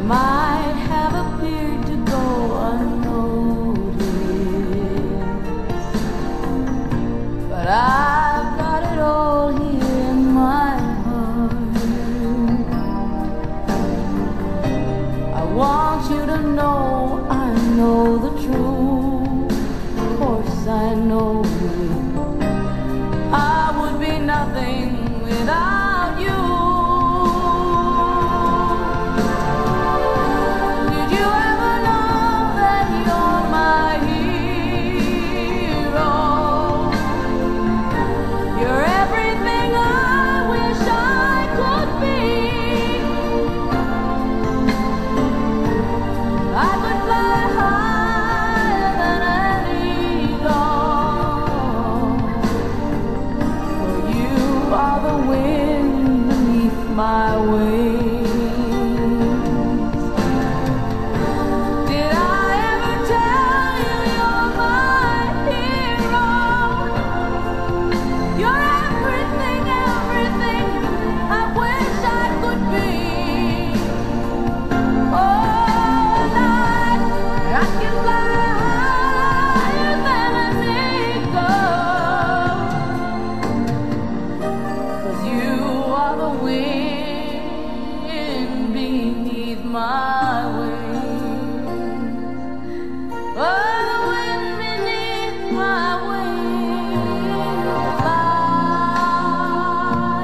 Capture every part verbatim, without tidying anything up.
might have appeared to go unnoticed, but I've got it all here in my heart. I want you to know I know the truth. Of course I know I would be nothing without you. Did you ever know that you're my hero? You're everything I wish I could be. I could fly higher than an eagle, for you are the wind beneath my wings. Did I ever tell you you're my hero? You're everything, everything I wish I could be. Oh, Lord, I can fly higher than an eagle, 'cause you are the wind beneath my wings. Oh, the wind beneath my wings. Fly,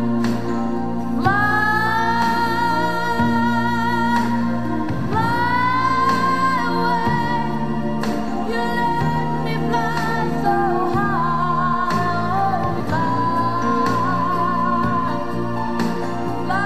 fly, fly away. You let me fly so high. Oh, fly, fly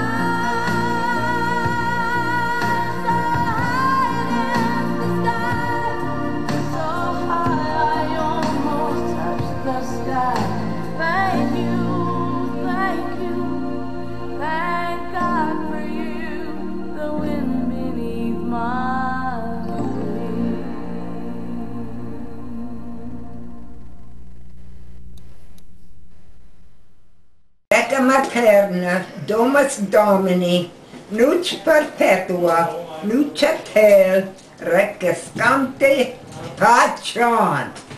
so high against the sky, so high I almost touch the sky. Thank you, thank you, thank God for you, the wind beneath my wings. Eta materna, domus Domini, nuc perpetua, nuc et hel, recescante, pacem.